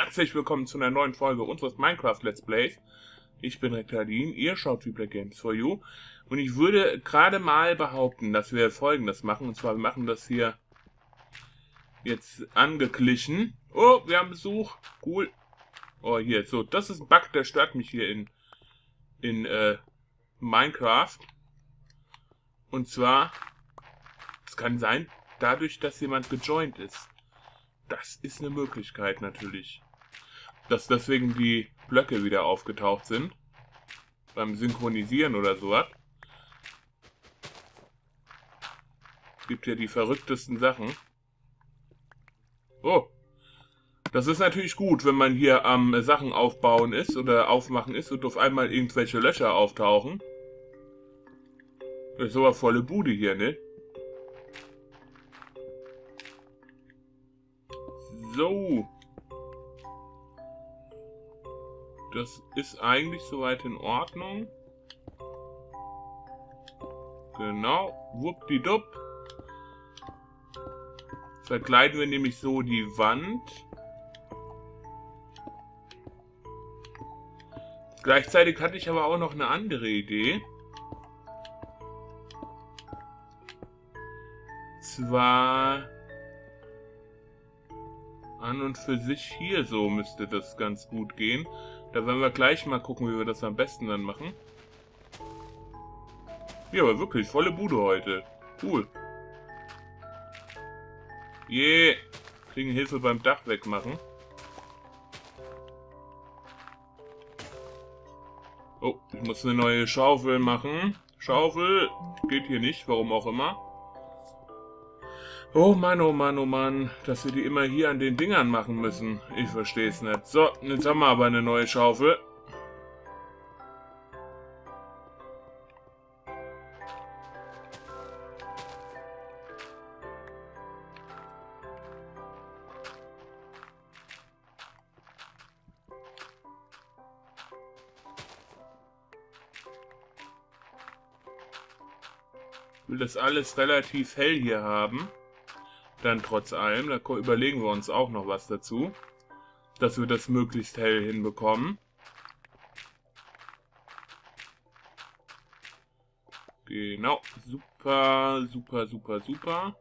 herzlich willkommen zu einer neuen Folge unseres Minecraft Let's Plays. Ich bin Rektadin, ihr schaut Replay Games for You. Und ich würde gerade mal behaupten, dass wir Folgendes machen. Und zwar, wir machen das hier jetzt angeglichen. Oh, wir haben Besuch. Cool. Oh, hier, so, das ist ein Bug, der stört mich hier in Minecraft. Und zwar, es kann sein, dadurch, dass jemand gejoint ist. Das ist eine Möglichkeit natürlich. Dass deswegen die Blöcke wieder aufgetaucht sind. Beim Synchronisieren oder sowas. Es gibt ja die verrücktesten Sachen. Oh. Das ist natürlich gut, wenn man hier am Sachen aufbauen ist oder aufmachen ist und auf einmal irgendwelche Löcher auftauchen. Das ist aber volle Bude hier, ne? So. Das ist eigentlich soweit in Ordnung. Genau. Wuppdidupp. Verkleiden wir nämlich so die Wand. Gleichzeitig hatte ich aber auch noch eine andere Idee. Zwar an und für sich hier so müsste das ganz gut gehen. Da werden wir gleich mal gucken, wie wir das am besten dann machen. Ja, aber wirklich, volle Bude heute. Cool. Yeah. Kriegen Hilfe beim Dach wegmachen. Oh, ich muss eine neue Schaufel machen. Schaufel geht hier nicht, warum auch immer. Oh Mann, oh Mann, oh Mann, dass wir die immer hier an den Dingern machen müssen. Ich verstehe es nicht. So, jetzt haben wir aber eine neue Schaufel. Ich will das alles relativ hell hier haben. Dann trotz allem, da überlegen wir uns auch noch was dazu, dass wir das möglichst hell hinbekommen. Genau, super, super, super, super.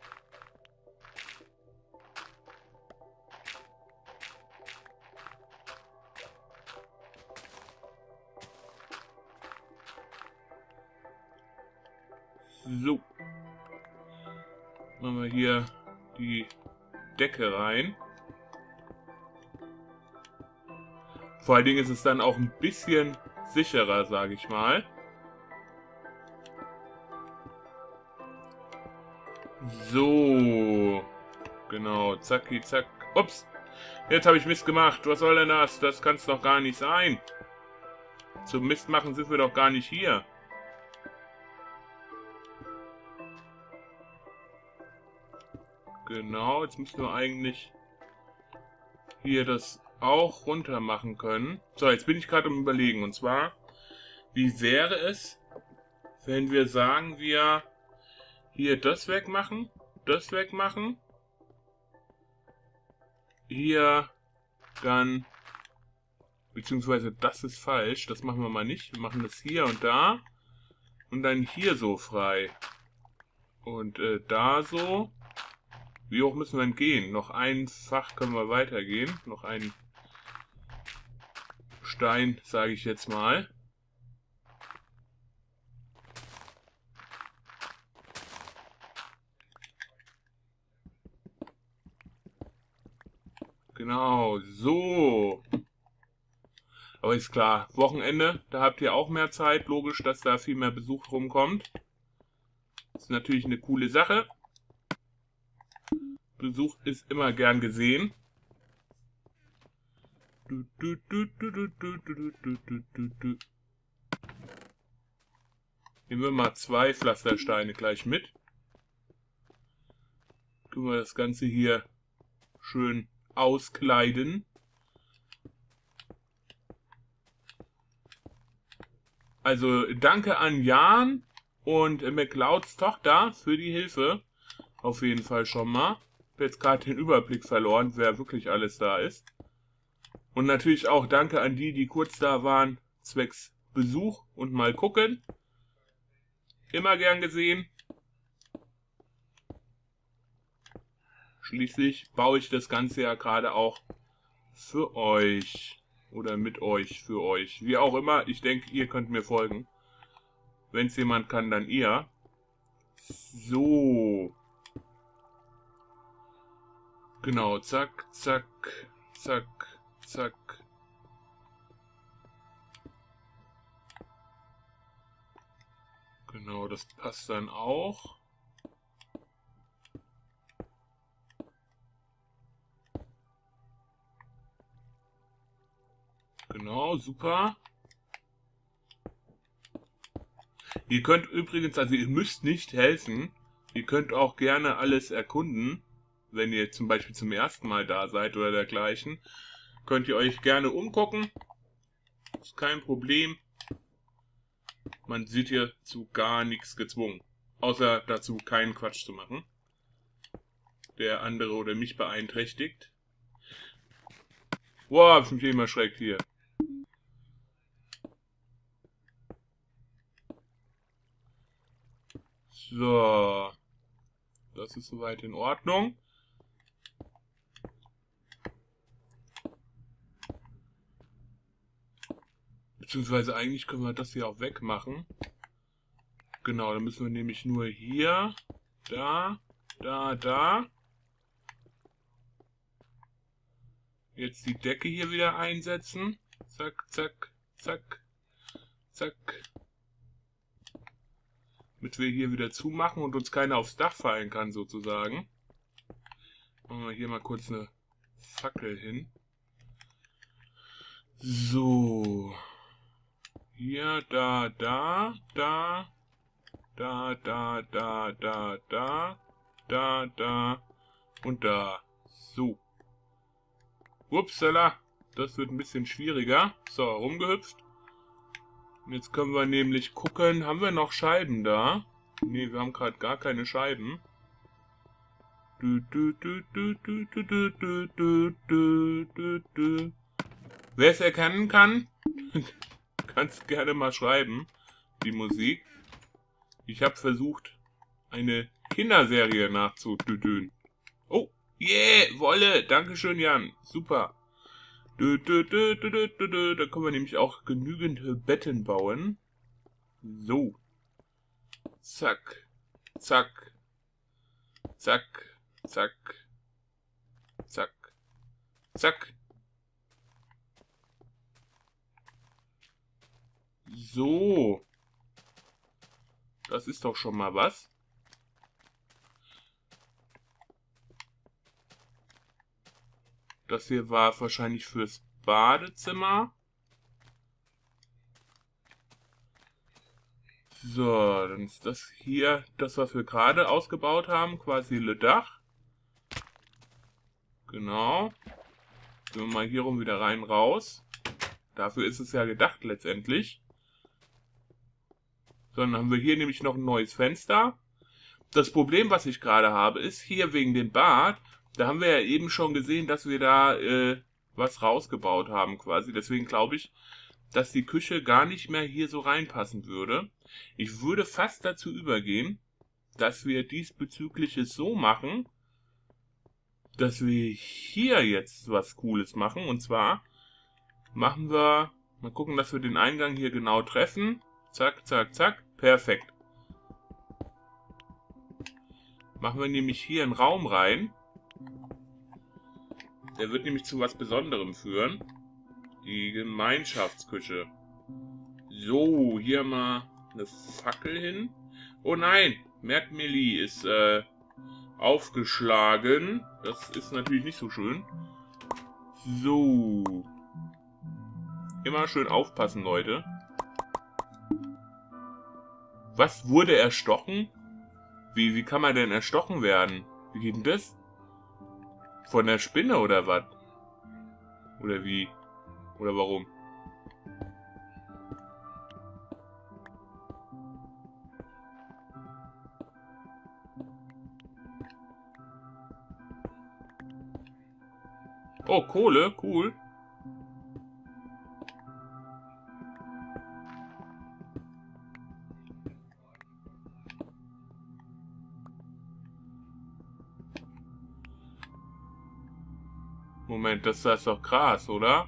So. Machen wir hier die Decke rein. Vor allen Dingen ist es dann auch ein bisschen sicherer, sage ich mal. So. Genau, zacki, zack. Ups. Jetzt habe ich Mist gemacht. Was soll denn das? Das kann es doch gar nicht sein. Zum Mist machen sind wir doch gar nicht hier. Genau, jetzt müssen wir eigentlich hier das auch runter machen können. So, jetzt bin ich gerade am Überlegen. Und zwar, wie wäre es, wenn wir sagen, wir hier das wegmachen, hier dann, beziehungsweise das ist falsch, das machen wir mal nicht. Wir machen das hier und da und dann hier so frei. Und da so. Wie hoch müssen wir denn gehen? Noch ein Fach können wir weitergehen. Noch ein Stein, sage ich jetzt mal. Genau, so. Aber ist klar, Wochenende, da habt ihr auch mehr Zeit. Logisch, dass da viel mehr Besuch rumkommt. Ist natürlich eine coole Sache. Besuch ist immer gern gesehen. Nehmen wir mal 2 Pflastersteine gleich mit. Können wir das Ganze hier schön auskleiden. Also danke an Jan und McLeods Tochter für die Hilfe. Auf jeden Fall schon mal. Ich habe jetzt gerade den Überblick verloren, wer wirklich alles da ist. Und natürlich auch danke an die, die kurz da waren, zwecks Besuch und mal gucken. Immer gern gesehen. Schließlich baue ich das Ganze ja gerade auch für euch. Oder mit euch, für euch. Wie auch immer, ich denke, ihr könnt mir folgen. Wenn es jemand kann, dann ihr. So. Genau, zack, zack, zack, zack. Genau, das passt dann auch. Genau, super. Ihr könnt übrigens, also ihr müsst nicht helfen. Ihr könnt auch gerne alles erkunden. Wenn ihr zum Beispiel zum ersten Mal da seid oder dergleichen. Könnt ihr euch gerne umgucken. Ist kein Problem. Man sieht hier zu gar nichts gezwungen. Außer dazu keinen Quatsch zu machen, der andere oder mich beeinträchtigt. Boah, hab ich mich immer erschreckt hier. So. Das ist soweit in Ordnung. Beziehungsweise eigentlich können wir das hier auch wegmachen. Genau, dann müssen wir nämlich nur hier, da, da. Jetzt die Decke hier wieder einsetzen. Zack, zack, zack, zack. Damit wir hier wieder zumachen und uns keiner aufs Dach fallen kann, sozusagen. Machen wir hier mal kurz eine Fackel hin. So. Hier, da und da. So. Upsala. Das wird ein bisschen schwieriger. So, rumgehüpft. Und jetzt können wir nämlich gucken, haben wir noch Scheiben da? Ne, wir haben gerade gar keine Scheiben. Wer es erkennen kann, kannst gerne mal schreiben, die Musik. Ich habe versucht, eine Kinderserie nachzudüdün. Oh, yeah, Wolle, dankeschön Jan, super. Da können wir nämlich auch genügend Betten bauen. So. Zack, zack, zack, zack, zack, zack. So. Das ist doch schon mal was. Das hier war wahrscheinlich fürs Badezimmer. So, dann ist das hier das, was wir gerade ausgebaut haben, quasi Le Dach. Genau. Gehen wir mal hier rum wieder rein, raus. Dafür ist es ja gedacht letztendlich. So, dann haben wir hier nämlich noch ein neues Fenster. Das Problem, was ich gerade habe, ist hier wegen dem Bad. Da haben wir ja eben schon gesehen, dass wir da was rausgebaut haben quasi. Deswegen glaube ich, dass die Küche gar nicht mehr hier so reinpassen würde. Ich würde fast dazu übergehen, dass wir diesbezüglich es so machen, dass wir hier jetzt was Cooles machen. Und zwar machen wir, mal gucken, dass wir den Eingang hier genau treffen. Zack, zack, zack. Perfekt. Machen wir nämlich hier einen Raum rein. Der wird nämlich zu was Besonderem führen. Die Gemeinschaftsküche. So, hier mal eine Fackel hin. Oh nein, Merkmeli ist aufgeschlagen. Das ist natürlich nicht so schön. So. Immer schön aufpassen, Leute. Was wurde erstochen? Wie kann man denn erstochen werden? Wie geht denn das? Von der Spinne oder was? Oder wie? Oder warum? Oh, Kohle, cool. Moment, das ist doch Gras, oder?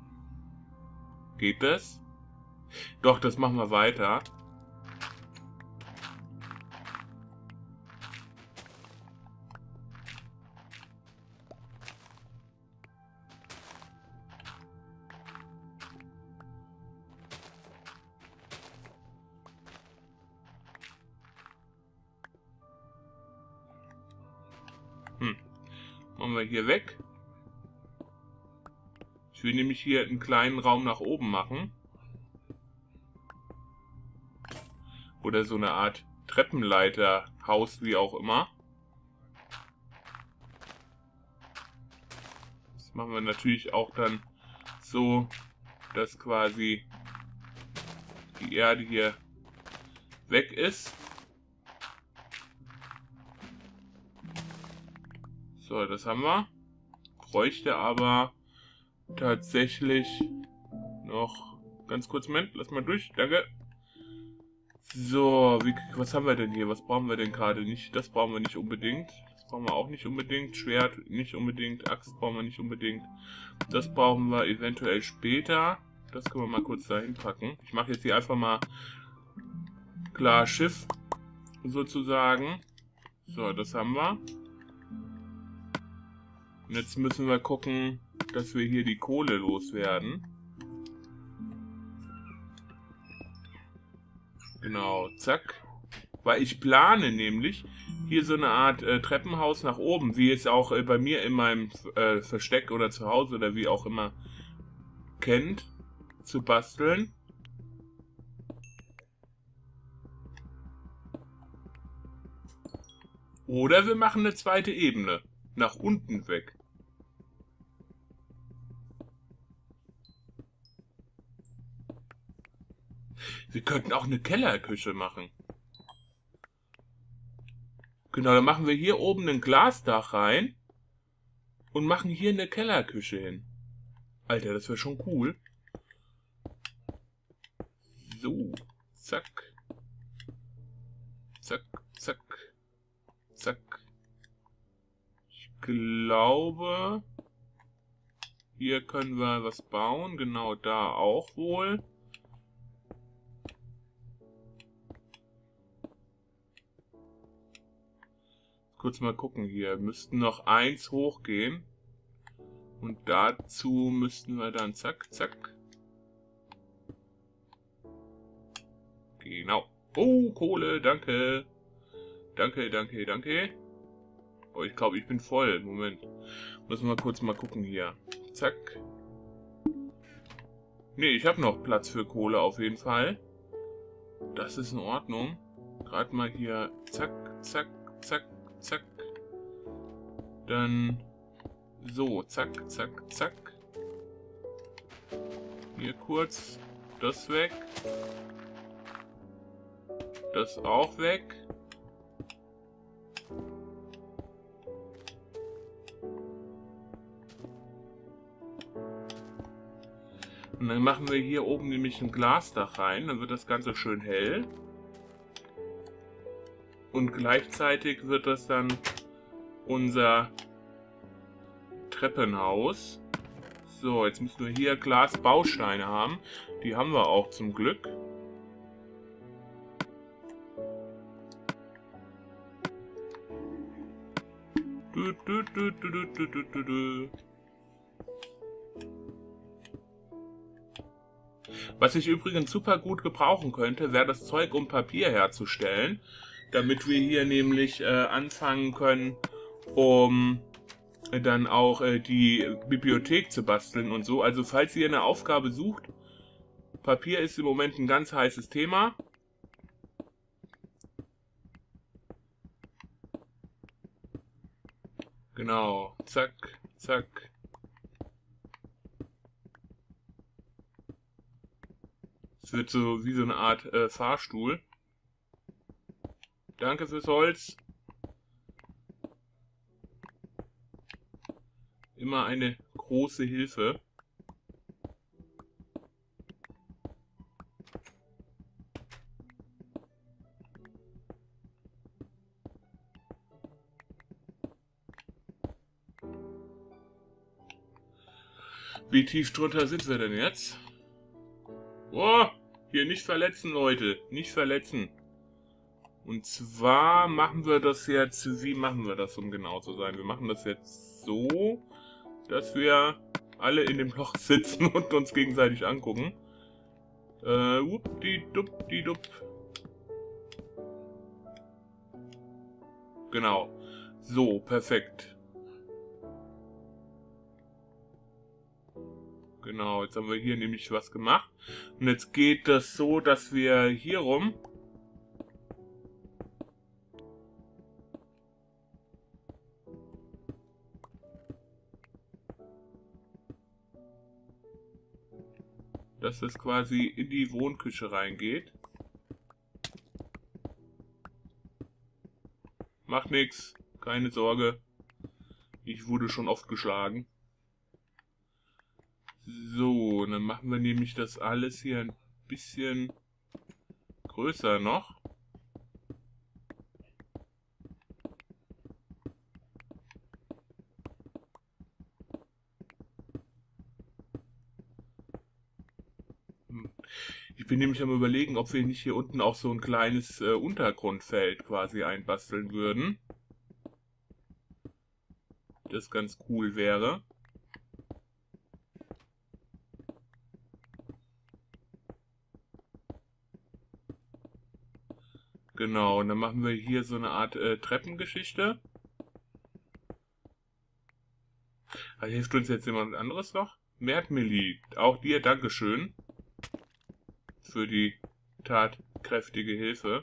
Geht das? Doch, das machen wir weiter. Machen wir hier weg. Ich will nämlich hier einen kleinen Raum nach oben machen. Oder so eine Art Treppenleiter, Haus, wie auch immer. Das machen wir natürlich auch dann so, dass quasi die Erde hier weg ist. So, das haben wir. Bräuchte aber tatsächlich noch... Ganz kurz, Moment, lass mal durch, danke. So, was haben wir denn hier? Was brauchen wir denn gerade nicht? Das brauchen wir nicht unbedingt. Das brauchen wir auch nicht unbedingt. Schwert nicht unbedingt. Axt brauchen wir nicht unbedingt. Das brauchen wir eventuell später. Das können wir mal kurz dahin packen. Ich mache jetzt hier einfach mal klar Schiff sozusagen. So, das haben wir. Und jetzt müssen wir gucken, dass wir hier die Kohle loswerden. Genau, zack. Weil ich plane nämlich hier so eine Art Treppenhaus nach oben, wie es auch bei mir in meinem Versteck oder zu Hause oder wie auch immer kennt, zu basteln. Oder wir machen eine zweite Ebene. Nach unten weg. Wir könnten auch eine Kellerküche machen. Genau, dann machen wir hier oben ein Glasdach rein und machen hier eine Kellerküche hin. Alter, das wäre schon cool. So, zack. Zack, zack, zack. Ich glaube, hier können wir was bauen. Genau da auch wohl. Kurz mal gucken hier. Müssten noch 1 hochgehen. Und dazu müssten wir dann zack, zack. Genau. Oh, Kohle, danke. Danke, danke, danke. Oh, ich glaube, ich bin voll. Moment. Müssen wir kurz mal gucken hier. Zack. Ne, ich habe noch Platz für Kohle auf jeden Fall. Das ist in Ordnung. Gerade mal hier. Zack, zack, zack, zack. Dann so, zack, zack, zack. Hier kurz. Das weg. Das auch weg. Und dann machen wir hier oben nämlich ein Glasdach rein. Dann wird das Ganze schön hell. Und gleichzeitig wird das dann unser Treppenhaus. So, jetzt müssen wir hier Glasbausteine haben. Die haben wir auch zum Glück. Was ich übrigens super gut gebrauchen könnte, wäre das Zeug, um Papier herzustellen. Damit wir hier nämlich anfangen können, um dann auch die Bibliothek zu basteln und so. Also falls ihr eine Aufgabe sucht, Papier ist im Moment ein ganz heißes Thema. Genau, zack, zack. Es wird so wie so eine Art Fahrstuhl. Danke fürs Holz. Immer eine große Hilfe. Wie tief drunter sind wir denn jetzt? Oh, hier nicht verletzen, Leute. Nicht verletzen. Und zwar machen wir das jetzt... Wie machen wir das, um genau zu sein? Wir machen das jetzt so, dass wir alle in dem Loch sitzen und uns gegenseitig angucken. Wuppdiduppdidupp. Genau. So, perfekt. Genau, jetzt haben wir hier nämlich was gemacht. Und jetzt geht das so, dass wir hier rum dass es quasi in die Wohnküche reingeht. Macht nichts, keine Sorge. Ich wurde schon oft geschlagen. So, dann machen wir nämlich das alles hier ein bisschen größer noch. Ich bin nämlich am Überlegen, ob wir nicht hier unten auch so ein kleines Untergrundfeld quasi einbasteln würden. Das ganz cool wäre. Genau, und dann machen wir hier so eine Art Treppengeschichte. Also hilft uns jetzt jemand anderes noch? Mertmilli, auch dir Dankeschön für die tatkräftige Hilfe.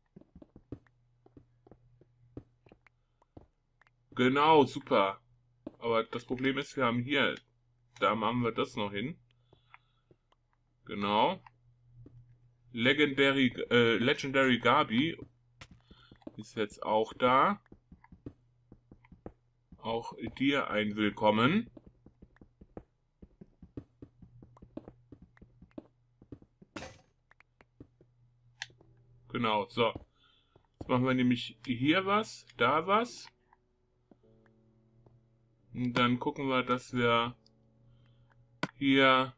Genau, super. Aber das Problem ist, wir haben hier, da machen wir das noch hin. Genau. Legendary Gabi ist jetzt auch da. Auch dir ein Willkommen. Genau, so. Jetzt machen wir nämlich hier was, da was. Und dann gucken wir, dass wir hier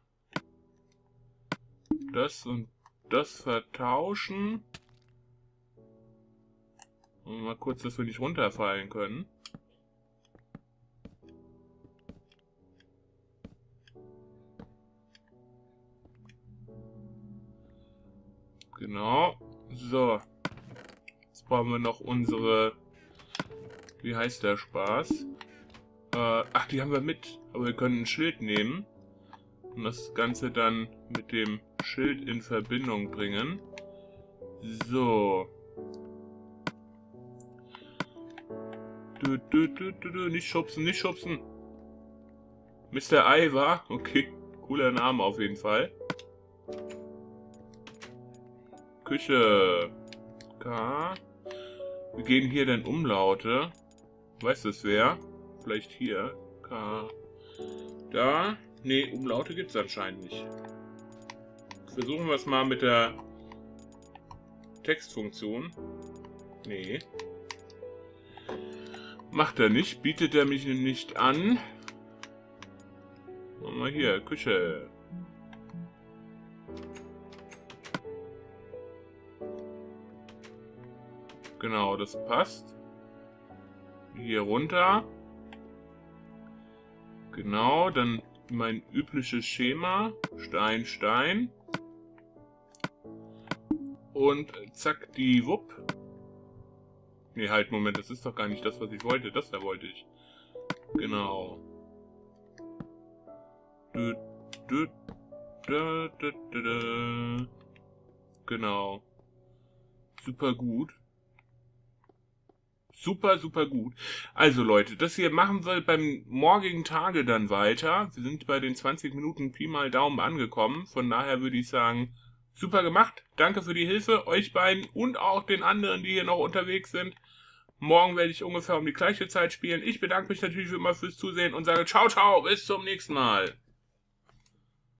das und das vertauschen. Und mal kurz, dass wir nicht runterfallen können. Genau. So. Jetzt brauchen wir noch unsere... Wie heißt der Spaß? Ach, die haben wir mit. Aber wir können ein Schild nehmen. Und das Ganze dann mit dem Schild in Verbindung bringen. So. Nicht schubsen, nicht schubsen. Mr. Ivar. Okay, cooler Name auf jeden Fall. Küche. K. Wir gehen hier dann Umlaute. Weiß das wer? Vielleicht hier. K. Da. Ne, Umlaute gibt es anscheinend nicht. Versuchen wir es mal mit der Textfunktion. Nee. Macht er nicht. Bietet er mich nicht an. Machen wir hier. Küche. Genau, das passt. Hier runter. Genau, dann mein übliches Schema. Stein, Stein. Und zack, die Wupp. Ne, halt, Moment, das ist doch gar nicht das, was ich wollte. Das da wollte ich. Genau. Genau. Super gut. Super, super gut. Also Leute, das hier machen wir beim morgigen Tage dann weiter. Wir sind bei den 20 Minuten Pi mal Daumen angekommen. Von daher würde ich sagen, super gemacht. Danke für die Hilfe, euch beiden und auch den anderen, die hier noch unterwegs sind. Morgen werde ich ungefähr um die gleiche Zeit spielen. Ich bedanke mich natürlich wie immer fürs Zusehen und sage ciao, ciao, bis zum nächsten Mal.